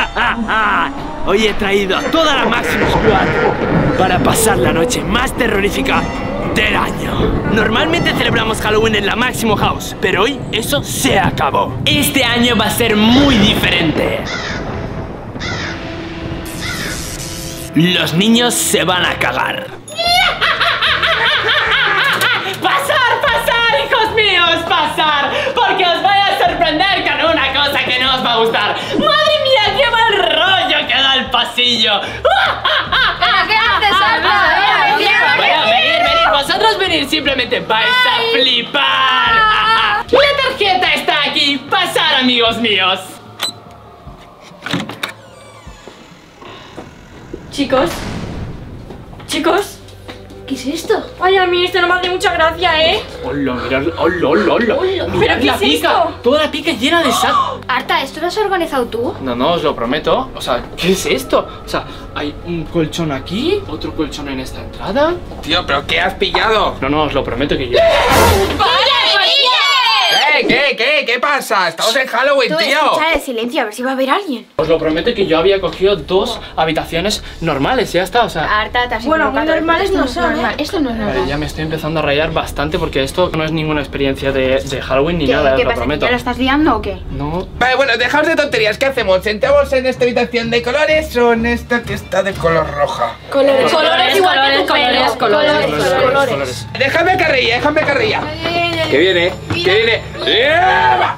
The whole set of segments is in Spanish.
Hoy he traído a toda la Maximus Squad para pasar la noche más terrorífica del año. Normalmente celebramos Halloween en la Maximo House, pero hoy eso se acabó. Este año va a ser muy diferente. Los niños se van a cagar. ¡Pasar, pasar, hijos míos, pasar! Porque os voy a sorprender con una cosa que no os va a gustar. ¡Madre mía, qué mal rollo que da el pasillo! ¿Pero qué haces, Arta? Bueno, venid, vosotros venid, simplemente vais a flipar. La tarjeta está aquí, pasar, amigos míos. Chicos, ¿qué es esto? Ay, a mí esto no me hace mucha gracia, ¿eh? Hola, mirad, hola. Mirad ¿qué la es pica, esto? toda la pica llena de sal. Arta, ¿esto lo has organizado tú? No, os lo prometo. O sea, ¿qué es esto? O sea, hay un colchón aquí, otro colchón en esta entrada. Tío, ¿pero qué has pillado? No, os lo prometo que yo... ¿Qué pasa? Estamos en Halloween, Tú tío. escucha el silencio, a ver si va a haber alguien. Os lo prometo que yo había cogido 2 habitaciones normales, ya está, o sea... Arta, te has Bueno, equivocado. muy normales Esto no es son, normal. ¿eh? Esto no es normal. Vale, ya me estoy empezando a rayar bastante porque esto no es ninguna experiencia de Halloween ni ¿Qué, nada, ¿qué os lo pasa? prometo. ¿Ya lo estás liando o qué? No... Vale, bueno, dejaos de tonterías. ¿Qué hacemos? ¿Sentamos en esta habitación de colores o en esta que está de color roja? Colores igual que tu pelo. Colores. Déjame carrilla. Que viene. ¡Eva!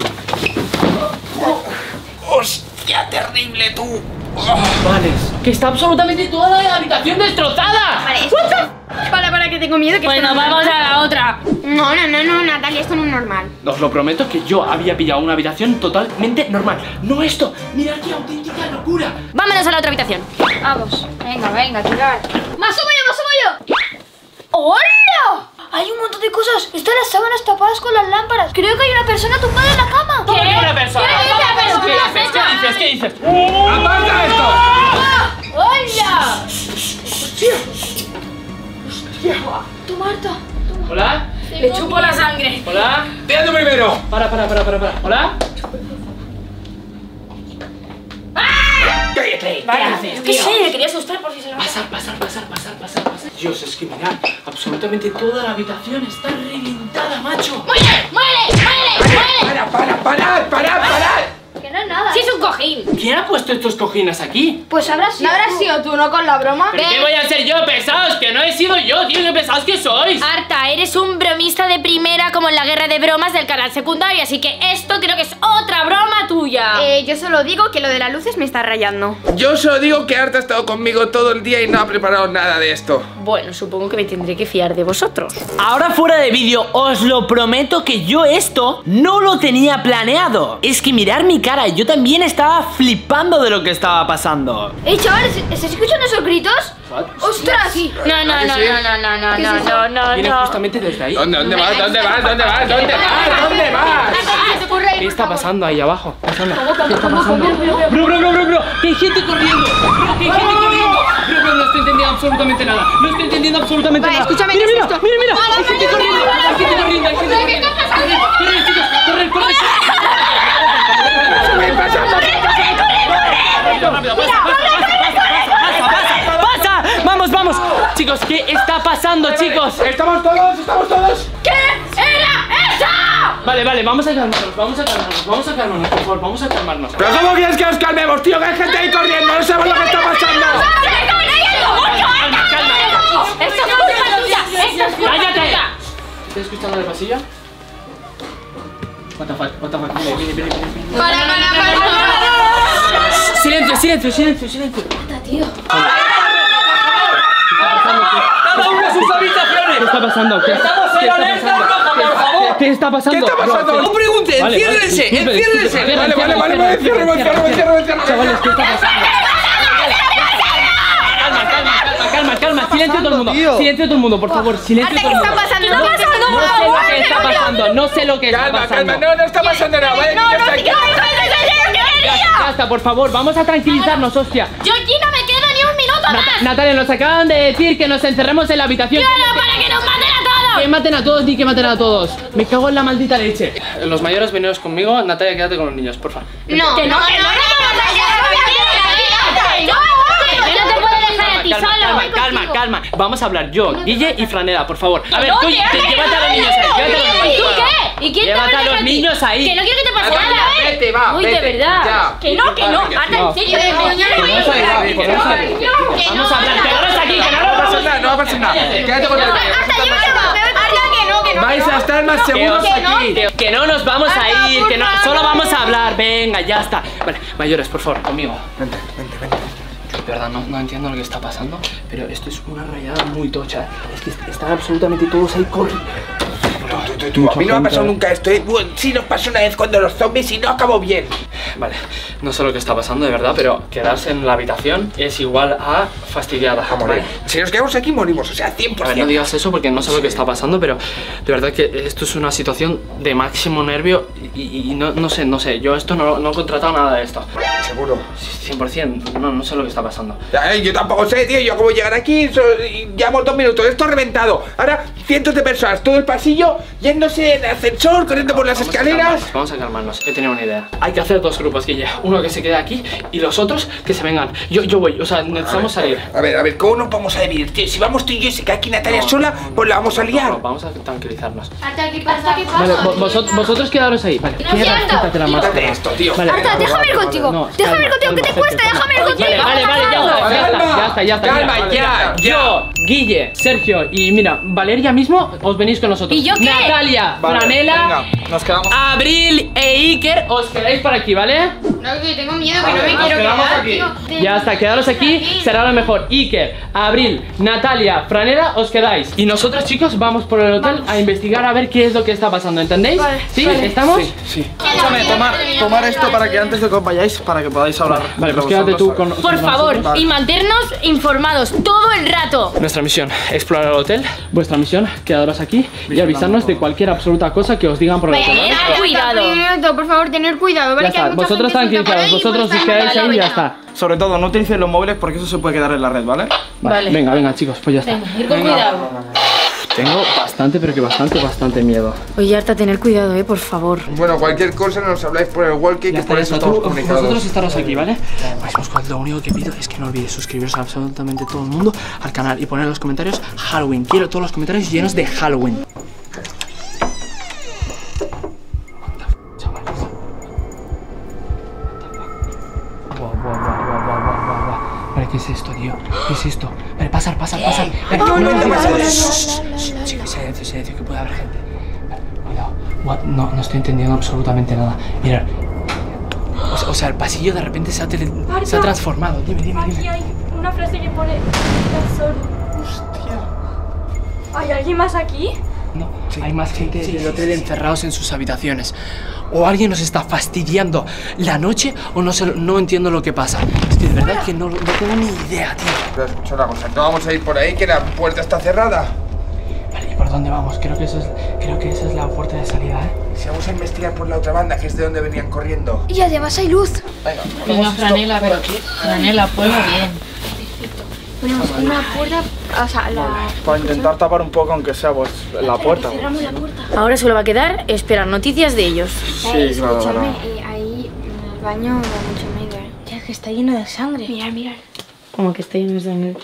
¡Hostia, terrible tú! Vale, que está absolutamente toda la habitación destrozada. Vale, para que tengo miedo que Bueno, esto no- vamos a la otra. No, Natalia, esto no es normal. Os lo prometo que yo había pillado una habitación totalmente normal. No esto, mirad qué auténtica locura. Vámonos a la otra habitación. Vamos, venga, tirar. ¡Más sumo yo! ¡Hola! Hay un montón de cosas. Están las sábanas tapadas con las lámparas. Creo que hay una persona tumbada en la cama. ¿Cómo que una persona? ¿Qué dices? ¡Aparta esto! ¡Hola! Tú, Marta. ¿Hola? Le chupo la sangre. ¿Hola? ¡Tira tú primero! Para. ¿Hola? ¡Cállate! ¿Qué sé? Le quería asustar por si se lo... Pasar. Dios, es que mirad, absolutamente toda la habitación está reventada, macho. ¡Parad! Que no es nada. Sí, es un cojín. ¿Quién ha puesto estos cojines aquí? Pues habrás sido. ¿No habrás sido tú, no con la broma? ¿Pero qué voy a ser yo, pesados? Que no he sido yo, tío, qué pesados que sois. Arta, eres un bromista de primera como en la guerra de bromas del canal secundario, así que esto creo que es otra broma tuya. Yo solo digo que lo de las luces me está rayando. Yo solo digo que Arta ha estado conmigo todo el día y no ha preparado nada de esto. Bueno, supongo que me tendré que fiar de vosotros. Ahora fuera de vídeo, os lo prometo que yo esto no lo tenía planeado. Es que mirar mi cara, yo también estaba flipando de lo que estaba pasando. Chavales, ¿estáis escuchando esos gritos? ¡Ostras! No. Viene justamente desde ahí. ¿Dónde vas? ¿Qué está pasando ahí abajo? ¿Qué está pasando? Bro, que hay gente corriendo. Bro, no estoy entendiendo absolutamente nada. Vale, escúchame, Mira, ¿qué es esto? mira. Hay gente corriendo. Corre, chicos, corre. Rápido, pasa. Vamos. Chicos, ¿qué está pasando, chicos? ¿Estamos todos? ¿Qué era eso? Vale, vamos a calmarnos, por favor, vamos a calmarnos. ¿Pero cómo quieres que nos calmemos, tío? Que hay gente ahí corriendo, no sabemos lo que está pasando. Calma. ¡Esto es culpa tuya! ¡Cállate! ¿Estás escuchando el pasillo? What the fuck, viene. Para. Silencio. Tío. ¡Cada uno a sus habitaciones! ¿Qué está pasando? ¡Estamos en alerta roja, por favor! ¿Qué está pasando? ¿Qué está pasando? No pregunte, enciérrense. Vale, encierro. Chavales, ¿qué está pasando? Calma. Silencio todo el mundo, por favor. Silencio todo el mundo. No sé lo que está pasando. No está pasando nada, ¿vale? Ya está, por favor, vamos a tranquilizarnos, hostia. Yo aquí no me quedo ni un minuto más. Natalia, nos acaban de decir que nos encerremos en la habitación. ¡Claro, para que nos maten a todos! Que maten a todos, ni que maten a todos. Me cago en la maldita leche. Los mayores, venidos conmigo. Natalia, quédate con los niños, porfa. No. calma. Vamos a hablar yo, Guille y Franela, por favor. A ver, no, tú, llévate a los niños ahí. ¿Y tú qué? ¿Y quién te Llévate va a los niños ahí. Que no quiero que te pase Venga, nada. vete, va, Uy, de vete, verdad. ya. Que no. Arta, en serio. Vamos a hablar, quedaros aquí, que no pasa nada, no va a pasar nada. Quédate con el vais a estar más seguros aquí. Que no nos vamos a ir, que no, solo vamos a hablar. Venga, ya está. Vale, mayores, por favor, conmigo. Vente. De verdad, no entiendo lo que está pasando, pero esto es una rayada muy tocha. Es que están absolutamente todos ahí corriendo. Tú, a mí no me ha pasado nunca esto, ¿eh? Bueno, sí nos pasó una vez cuando los zombies y no acabó bien. Vale, no sé lo que está pasando de verdad, pero quedarse en la habitación es igual a fastidiada. Vale. Si nos quedamos aquí morimos, o sea, 100%. A ver, no digas eso porque no sé lo que está pasando, pero de verdad que esto es una situación de máximo nervio y no sé, yo esto no he contratado nada de esto. Seguro. 100%, no sé lo que está pasando. Yo tampoco sé, tío, yo acabo de llegar aquí, llevamos 2 minutos, esto reventado. Ahora, cientos de personas, todo el pasillo, yéndose en ascensor, corriendo por las escaleras. Vamos a calmarnos, he tenido una idea. Hay que hacer 2 grupos, Guille. Uno que se quede aquí y los otros que se vengan. Yo voy, o sea, necesitamos salir. A ver, ¿cómo nos vamos a dividir, tío? Si vamos tú y yo y se queda aquí Natalia sola, pues la vamos a liar. No, vamos a tranquilizarnos. Arta, ¿qué pasa? Vale, vosotros quedaros ahí. Vale, quítate la máscara. Quítate esto, tío. Vale, Arta, déjame ir contigo. No, Déjame ir contigo, ¿qué te cuesta? Déjame ir contigo. Vale, ya está. Calma, Mira, ya. Yo, Guille, Sergio y mira, Valeria mismo os venís con nosotros. ¿Y yo qué? Natalia, Franela, Nos quedamos. Abril e Iker, os quedáis por aquí, ¿vale? No, que tengo miedo, que no me quiero quedamos quedar, aquí. tío. Ya está, quedaros aquí, será lo mejor. Iker, Abril, Natalia, Franela, os quedáis. Y nosotros, chicos, vamos por el hotel a investigar a ver qué es lo que está pasando, ¿entendéis? ¿Sí? ¿Estamos? Sí. Escúchame, tomar esto para que antes de que os vayáis, para que podáis hablar. Vale, pues entre quédate tú vosotros. con Por favor, Vale. y mantenernos informados todo el rato. Nuestra misión, explorar el hotel. Vuestra misión, quedaros aquí y avisarnos de cualquier absoluta cosa que os digan por el hotel, ¿vale? Tener cuidado. Por favor, tener cuidado, Ya ¿vale? Que hay está, mucha vosotros gente suelta por tranquilizados, ahí y vosotros puede os estar quedáis ahí y ya inundada está. Sobre todo, no utilicéis los móviles porque eso se puede quedar en la red, ¿vale? Vale. Venga, chicos, pues ya está. Ir con cuidado. Tengo bastante, pero que bastante miedo. Oye, Arta, tener cuidado, por favor. Bueno, cualquier cosa nos habláis por el walkie, que por eso estamos comunicados. Vosotros estaros aquí, ¿vale? Lo único que pido es que no olvidéis suscribiros a absolutamente todo el mundo al canal y poner en los comentarios Halloween. Quiero todos los comentarios llenos de Halloween. Vale, ¿qué es esto, tío? ¿Qué es esto? Vale, pasar. Vale, chicos, silencio, que puede haber gente. Vale, cuidado. No estoy entendiendo absolutamente nada. Mirad. O sea, el pasillo de repente se ha transformado. Dime. Aquí hay una frase que pone "Sensor". Hostia. ¿Hay alguien más aquí? No, hay más gente del hotel encerrados en sus habitaciones. O alguien nos está fastidiando la noche o no entiendo lo que pasa. Es que de verdad que no tengo ni idea, tío. Pero escucha una cosa, no vamos a ir por ahí, que la puerta está cerrada. Vale, ¿y por dónde vamos? Creo que esa es la puerta de salida, ¿eh? Si vamos a investigar por la otra banda, que es de donde venían corriendo. Y además hay luz. Venga, Franela, pero Franela, ponlo bien. Ponemos una puerta, o sea, Para intentar tapar un poco, aunque sea pues la puerta. cerramos la puerta. Ahora solo va a quedar esperar noticias de ellos. Sí, claro. Ahí en el baño da mucho miedo, Ya es que está lleno de sangre. Mirar. Como que está lleno de sangre.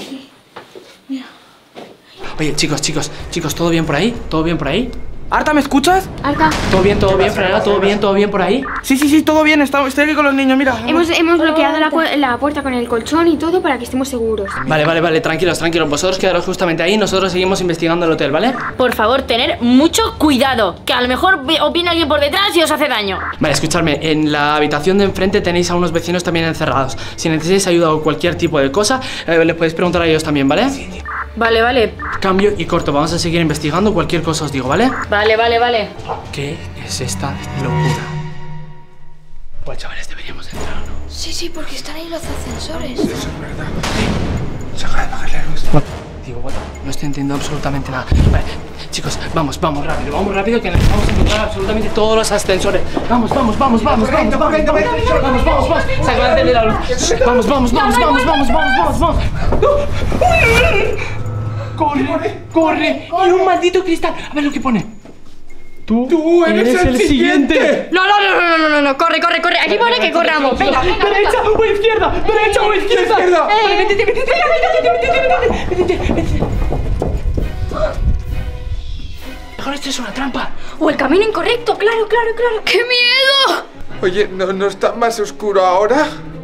Oye, chicos, ¿todo bien por ahí? ¿Todo bien por ahí? Arta, ¿me escuchas? Arta, ¿Todo bien, Franela? ¿Todo bien por ahí? Sí, todo bien. Estoy aquí con los niños, mira. hemos bloqueado la puerta con el colchón y todo para que estemos seguros. Vale, tranquilos. Vosotros quedaros justamente ahí, nosotros seguimos investigando el hotel, ¿vale? Por favor, tener mucho cuidado, que a lo mejor os viene alguien por detrás y os hace daño. Vale, escuchadme, en la habitación de enfrente tenéis a unos vecinos también encerrados. Si necesitáis ayuda o cualquier tipo de cosa, les podéis preguntar a ellos también, ¿vale? Vale. Cambio y corto, vamos a seguir investigando, cualquier cosa os digo, ¿vale? Vale. ¿Qué es esta locura? Pues chavales, deberíamos entrar, ¿no? Sí, porque están ahí los ascensores. Eso es verdad. Se acaba de bajar la luz. Digo, bueno, no estoy entendiendo absolutamente nada. Vale, chicos, vamos rápido, que necesitamos encontrar absolutamente todos los ascensores. Vamos. Se acaba de encender la luz. Vamos. Corre. Y un maldito cristal. A ver lo que pone. Tú eres el siguiente. No, corre. Aquí pone que corramos. Venga. Derecha o izquierda, derecha o izquierda. Izquierda. Métete. Mejor esto es una trampa. O el camino incorrecto, claro. ¡Qué miedo! Oye, ¿no está más oscuro ahora?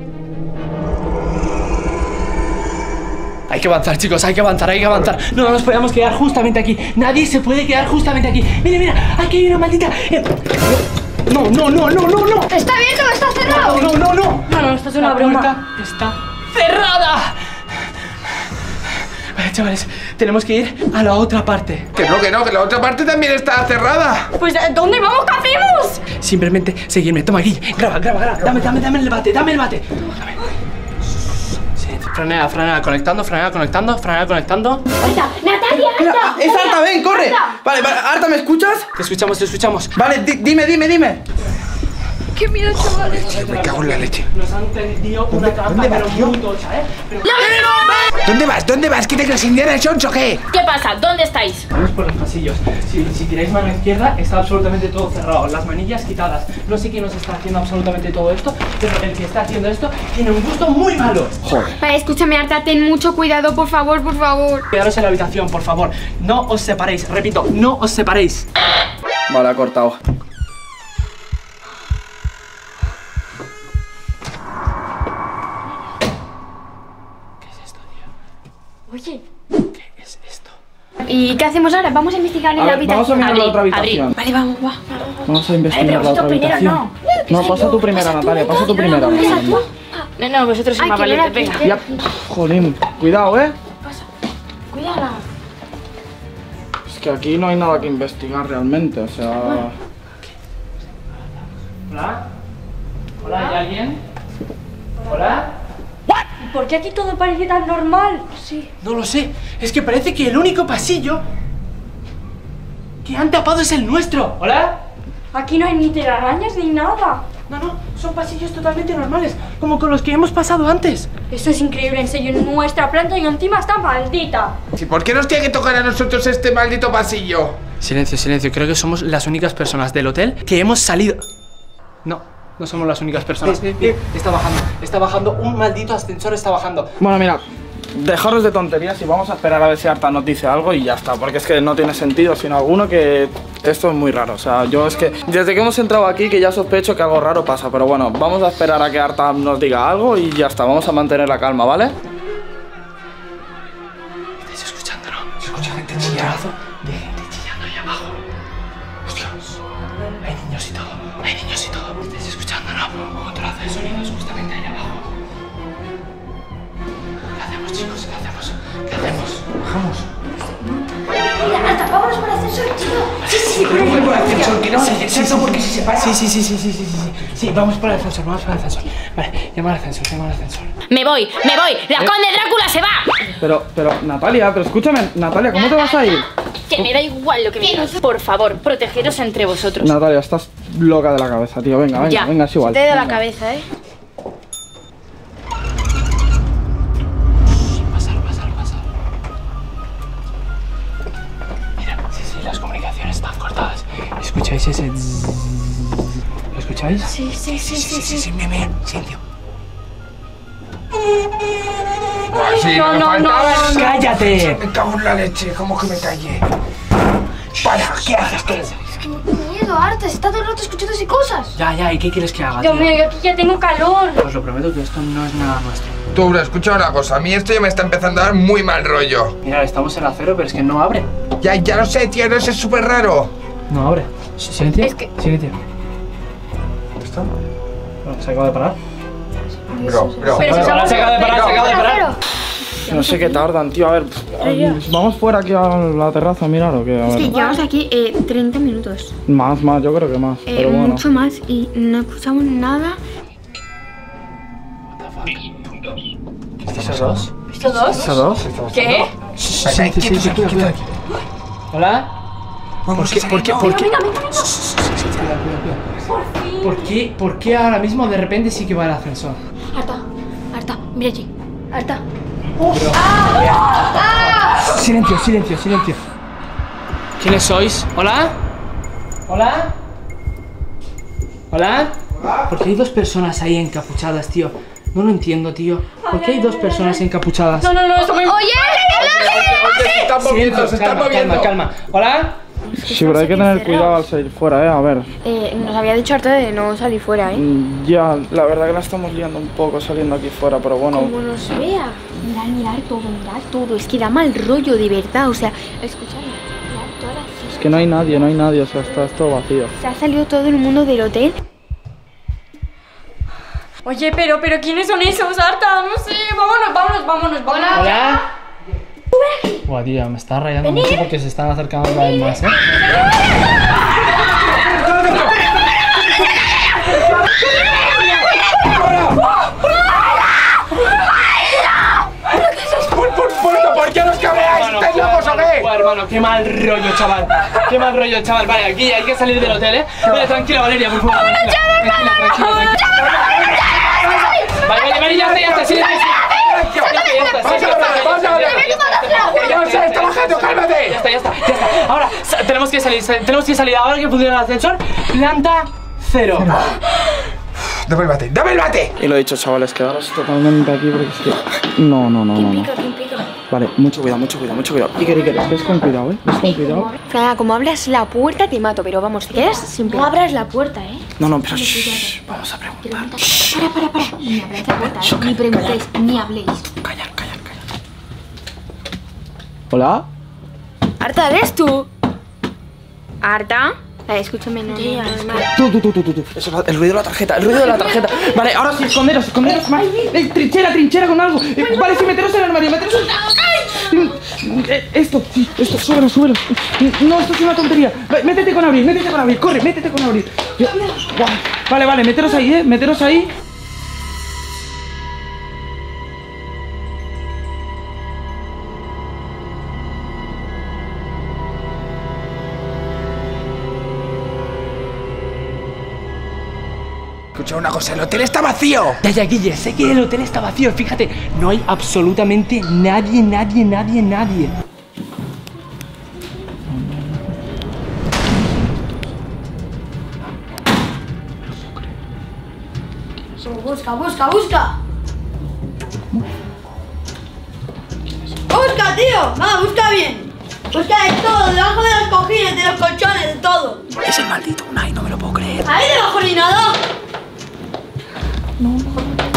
Hay que avanzar, chicos, hay que avanzar. No nos podemos quedar justamente aquí. Nadie se puede quedar justamente aquí. Mira, aquí hay una maldita. No. ¡Está abierto! ¡Está cerrado! No, esto es una broma. La puerta está cerrada. Vale, chavales, tenemos que ir a la otra parte. Que no, que la otra parte también está cerrada. Pues, ¿dónde vamos? ¿Qué hacemos? Simplemente seguirme. Toma aquí. Graba. Dame el bate. Dame. Franea, conectando. ¡Arta! ¡Natalia! Mira, ¡Arta! es Arta, ven, corre. Vale, Arta, ¿me escuchas? Te escuchamos. Vale, dime. ¡Qué miedo, chavales! Me cago en la leche. Nos han tendido una trampa, pero muy tocha, Pero... ¿Dónde vas? ¿Qué te crees, Indiana Jones o qué? ¿Qué pasa? ¿Dónde estáis? Vamos por los pasillos. Si tiráis mano izquierda, está absolutamente todo cerrado. Las manillas quitadas. No sé quién nos está haciendo absolutamente todo esto, pero el que está haciendo esto tiene un gusto muy malo. Vale, escúchame, Arta, ten mucho cuidado, por favor. Quedaros en la habitación, por favor. No os separéis. Repito, no os separéis. Vale, ha cortado. Oye, ¿Qué es esto? ¿Y qué hacemos ahora? Vamos a investigar en A la ver, vamos a habitación. mirar la otra Abrir. habitación. Vale, vamos, va. Vamos a investigar pero la otra vosotros primero, habitación. No, pasa tú primera, Natalia, pasa tú primera. No, vosotros sois Ay, más que valientes, era venga. Ya, jolín, cuidado, Cuídala. Es que aquí no hay nada que investigar realmente, o sea... ¿Hola? ¿Hay alguien? ¿Hola? ¿por qué aquí todo parece tan normal? Sí. No lo sé. Es que parece que el único pasillo que han tapado es el nuestro. ¿Hola? Aquí no hay ni telarañas ni nada. No, son pasillos totalmente normales, como con los que hemos pasado antes. Esto es increíble, en serio, nuestra planta y encima está maldita. ¿Y por qué nos tiene que tocar a nosotros este maldito pasillo? Silencio. Creo que somos las únicas personas del hotel que hemos salido. No somos las únicas personas. Está bajando. Un maldito ascensor está bajando. Bueno, mira, dejaros de tonterías y vamos a esperar a ver si Arta nos dice algo y ya está. Porque es que no tiene sentido, sino alguno que... Esto es muy raro, o sea, yo es que... Desde que hemos entrado aquí que ya sospecho que algo raro pasa. Pero bueno, vamos a esperar a que Arta nos diga algo y ya está. Vamos a mantener la calma, ¿vale? ¿Estáis escuchando, no? Se escucha gente chillando. De gente chillando ahí abajo. Hostias. Hay niños y todo. ¿Estáis escuchando, no? Un trozo de sonidos justamente ahí abajo. ¿Qué hacemos, chicos? ¿Qué hacemos? Bajamos. Mira, Arta, vámonos por el ascensor, chico. Sí, pero voy por el ascensor, que no hace exacto porque si se para. Sí, vamos por el ascensor. Vale, llama al ascensor. Me voy. La conde Drácula se va. Pero, Natalia, escúchame, Natalia, ¿cómo te vas a ir? Que me da igual lo que me digas. Por favor, protegeros entre vosotros. Natalia, estás loca de la cabeza, tío. Venga, Ya. es igual. Te doy la Venga. cabeza, Pásalo. Mira, sí, las comunicaciones están cortadas. ¿Escucháis ese zzzz? ¿Lo escucháis? Sí. Bien, silencio. Sí, No, me no, faltaba no, eso. ¡Cállate! Me cago en la leche, ¿cómo que me callé? Para, ¿qué haces tú? Es que me da miedo, Arta, está todo el rato escuchando así cosas. Ya, ¿y qué quieres que haga, Dios tío? mío, yo aquí ya tengo calor. Os lo prometo que esto no es nada nuestro. Tú, bro, escucha una cosa. A mí esto ya me está empezando a dar muy mal rollo. Mira, estamos en acero, pero es que no abre. Ya lo sé, tío, no es súper raro. No abre. Silencio. Es que- Silencio. ¿Esto? Bueno, se acaba de parar. Bro. Pero si Se acaba de parar. No sé qué tardan, tío. A ver, vamos fuera aquí a la terraza a mirar o qué. A Es que ver. llevamos aquí 30 minutos. Más, yo creo que más. Pero bueno. Mucho más y no escuchamos nada. ¿Esos dos? ¿Estos dos? ¿Esos dos? ¿Qué? Cuidado. ¿Hola? Vamos, ¿Por qué? ¿Por qué ahora mismo de repente sí que va el ascensor? Arta, mira allí. Arta. Silencio. ¿Quiénes sois? ¿Hola? ¿Hola? ¿Hola? ¿Por qué hay dos personas ahí encapuchadas, tío? No lo entiendo, tío. ¿Por qué hay dos personas encapuchadas? No, está muy... Oye, Se están moviendo, se están moviendo. Calma. ¿Hola? Sí, pero hay que tener cuidado al salir fuera, a ver. nos había dicho Arta de no salir fuera, Ya, la verdad que la estamos liando un poco saliendo aquí fuera, pero bueno. Como nos vea. Mirar todo. Es que da mal rollo, de verdad. O sea, escuchadme. Mirar todas las... Es que no hay nadie, o sea, está todo vacío. Se ha salido todo el mundo del hotel. Oye, pero ¿quiénes son esos, Arta? No sé, vámonos. ¿Hola? Buah, tío, me está rayando mucho porque se están acercando cada vez más, ¿eh? ¿Por qué nos cabreáis? ¿Estáis locos o qué? Buah, hermano, qué mal rollo, chaval. Vale, aquí hay que salir del hotel, ¿eh? Vale, tranquila, Valeria, por favor. Tranquila. Vale, ya está, silencio. ¡Ya está bajando, cálmate! Ya está. Ahora, tenemos que salir. Ahora que funciona el ascensor, planta 0. ¡Dame el bate! Y lo he dicho, chavales, quedaros totalmente aquí porque es que... No. Vale, mucho cuidado. Iker, ves con cuidado, Ves con cuidado. Fraga, como abras la puerta te mato, pero vamos, te quedas siempre. No abras la puerta, No, pero shh, vamos a preguntar. Para. Ni abráis la puerta, ni preguntéis, ni habléis. Callar. ¿Hola? Arta, ¿eres tú? ¿Arta? Escúchame, no. Tú. Eso, el ruido de la tarjeta. Vale, ahora sí, esconderos. Trinchera con algo. Vale, sí, meteros en el armario, Esto, súbelo. No, esto es una tontería. Métete con Abril, corre, métete con Abril. Vale, meteros ahí, Escucha una cosa, el hotel está vacío. Ya, Guille, sé que el hotel está vacío. Fíjate, no hay absolutamente nadie. Busca. Busca, tío. Busca bien. Busca de todo, debajo de los cojines, de los colchones, de todo. Es el maldito Unai, no me lo puedo creer. ¿Ahí debajo ni nada? No.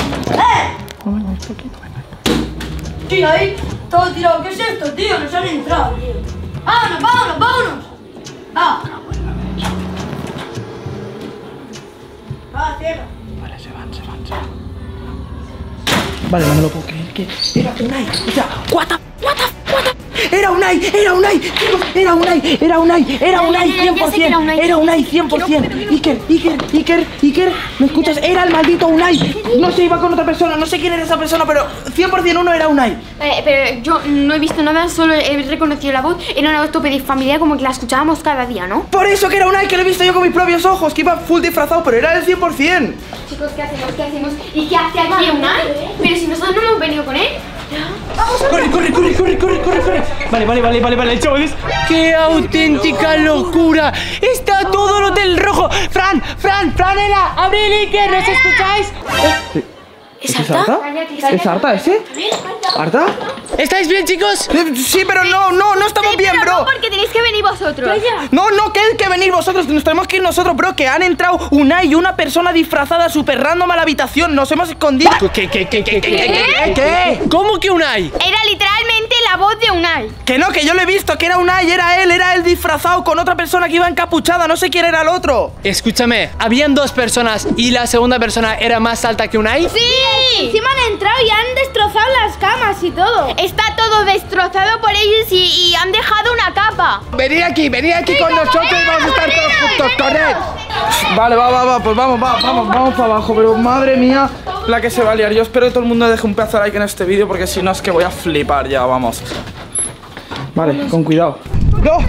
Tío, ahí, todo tirado. ¿Qué es esto, tío? Nos han entrado, tío. Vámonos. Cierra. Vale, se van. Vale, no me lo puedo creer que era Unai. O sea, what the... Era Unai, chicos, era Unai, 100%, era Unai 100%. Iker, ¿me escuchas? Era el maldito Unai. No se iba con otra persona, no sé quién era esa persona, pero 100% uno era Unai. Pero yo no he visto nada, solo he reconocido la voz. Era una voz tope familiar, como que la escuchábamos cada día, ¿no? Por eso que era Unai, que lo he visto yo con mis propios ojos, que iba full disfrazado, pero era el 100%. Chicos, ¿qué hacemos? ¿Y qué hace aquí Unai? Pero si nosotros no hemos venido con él. Corre. Vale, chavales. ¡Qué auténtica locura! Está todo el hotel rojo. Franela, Abril, Iker, ¿nos escucháis? ¿Es Arta? ¿Es Arta ese? ¿Arta? ¿Estáis bien, chicos? Sí, pero no estamos bien, bro. No, porque tenéis que venir vosotros. No, que venir vosotros, nos tenemos que ir nosotros, bro. Que han entrado Unai y una persona disfrazada súper random a la habitación. Nos hemos escondido. ¿Qué? ¿Cómo que Unai? Era literalmente la voz de Unai. Que no, que yo lo he visto, que era Unai, era él disfrazado con otra persona que iba encapuchada. No sé quién era el otro. Escúchame, habían dos personas y la segunda persona era más alta que Unai. ¡Sí! Encima han entrado y han destrozado las camas y todo. Está todo destrozado por ellos y han dejado una capa. Venid aquí con nosotros y vamos a estar todos juntos con él. Vale, pues vamos para abajo. Pero madre mía, la que se va a liar. Yo espero que todo el mundo deje un pedazo de like en este vídeo, porque si no es que voy a flipar ya, vamos. Vale, con cuidado. Bro.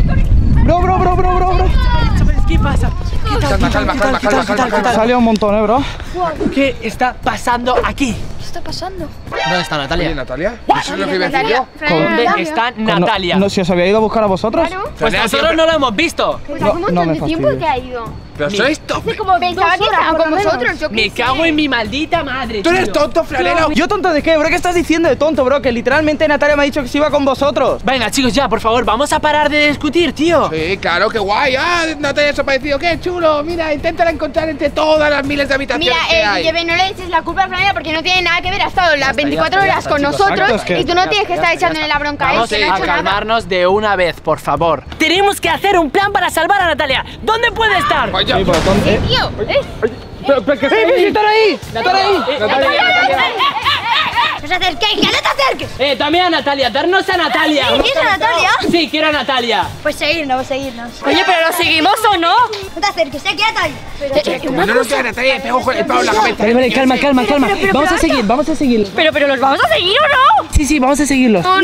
¿Qué pasa? Calma. Salió un montón, bro. ¿Qué está pasando aquí? está pasando? ¿Dónde está Natalia? Oye, Natalia, ¿eso es lo que iba a decir yo? ¿Dónde está Natalia? No, si os había ido a buscar a vosotros. Claro. Pues nosotros no la hemos visto. Pues No, hace un no montón me de tiempo fastidies. que ha ido. Pero sois tontos. Como pensaba que estaba con vosotros, yo qué Me sé. cago en mi maldita madre. ¿Tú eres tío. tonto, Franela? ¿Yo tonto de qué, bro? ¿Qué estás diciendo de tonto, bro? Que literalmente Natalia me ha dicho que se iba con vosotros. Venga, chicos, ya, por favor, vamos a parar de discutir, tío. Sí, claro, qué guay. Ah, Natalia se ha parecido. Qué chulo. Mira, inténtala encontrar entre todas las miles de habitaciones Mira, que hay. Guille, no le eches la culpa a Franela porque no tiene nada que ver. Ha estado las 24 ya horas está, con chicos. nosotros Exacto, es que- y tú no ya tienes que está, estar ya echándole la bronca a él, Vamos que no ha a hecho nada. calmarnos de una vez, por favor. Tenemos que hacer un plan para salvar a Natalia. ¿Dónde puede estar? Oye, Sí, pero tonto. Tío, ¡Están ahí! ¡Natalia! no os acerquéis, que no te acerques. También a Natalia, darnos a Natalia. ¿Quieres a Natalia? Sí, quiero a Natalia. Pues seguirnos. Oye, pero ¿lo seguimos o no? No te acerques, quédate ahí. no nos queda Natalia, le pego con el palo en la cabeza. Vale, calma. Vamos a seguirlos. Pero ¿los vamos a seguir o no? Sí, vamos a seguirlos. No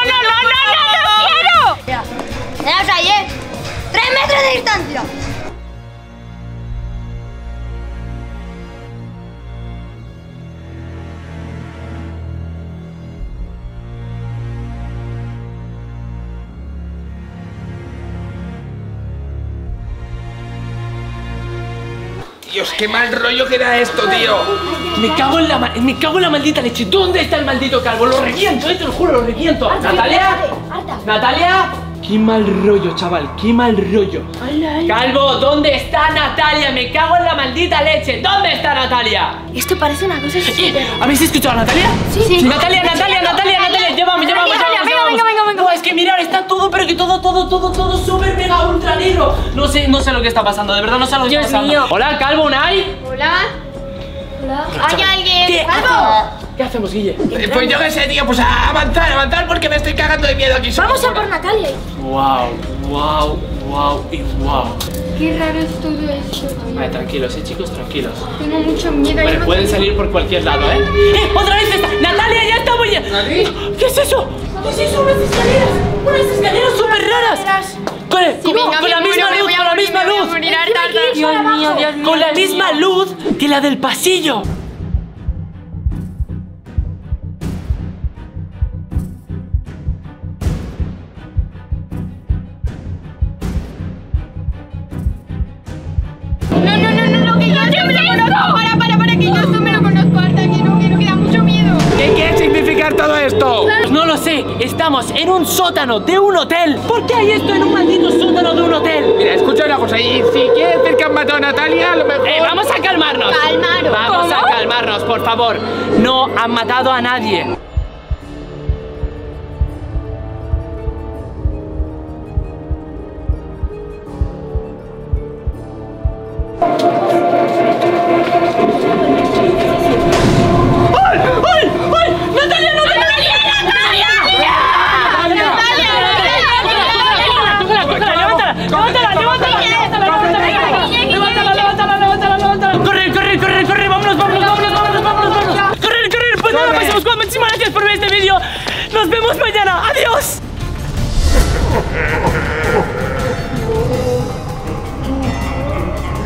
quiero. Quedaos ahí, 3 metros de distancia. Dios, qué mal rollo que da esto, tío. Me cago en la maldita leche. ¿Dónde está el maldito calvo? Lo reviento, te lo juro, lo reviento. ¿Natalia? ¿Natalia? Qué mal rollo, chaval, qué mal rollo. Calvo, ¿dónde está Natalia? Me cago en la maldita leche. ¿Dónde está Natalia? Esto parece una cosa súper... ¿Habéis escuchado a Natalia? Sí. Natalia, llevamos. Venga. No, es que mirar, está todo, pero que todo súper mega ultra negro. No sé lo que está pasando, de verdad no sé lo que está pasando. mío. Hola, Calvo, ¿Unai? Hola. ¿Hay alguien? ¿Qué? ¡Calvo! ¿Qué hacemos, Guille? Pues yo qué sé, tío, pues a avanzar porque me estoy cagando de miedo aquí solo. Vamos a por Natalia. Wow. Qué raro es todo esto, tío. Vale, tranquilos, chicos, tranquilos. Tengo mucho miedo. Vale, pueden salir por cualquier lado, ¿eh? ¡Otra vez está! ¡Natalia, ya está muy... ¿Qué es eso? Unas escaleras súper raras. Con la misma luz, Dios mío. con la misma luz que la del pasillo. No, que yo me lo conozco. Para, que yo esto me lo conozco, Arta, que da mucho miedo. ¿Qué quiere significar todo esto? Pues no lo sé, estamos en un sótano de un hotel. ¿Por qué hay esto en un maldito sótano de un hotel? Mira, escucha una cosa, y si quiere decir que han matado a Natalia, a lo mejor... Vamos a calmarnos. Vamos a calmarnos, por favor. No han matado a nadie. Corre, vámonos. Pues nada, muchísimas gracias por ver este vídeo. Nos vemos mañana. Adiós.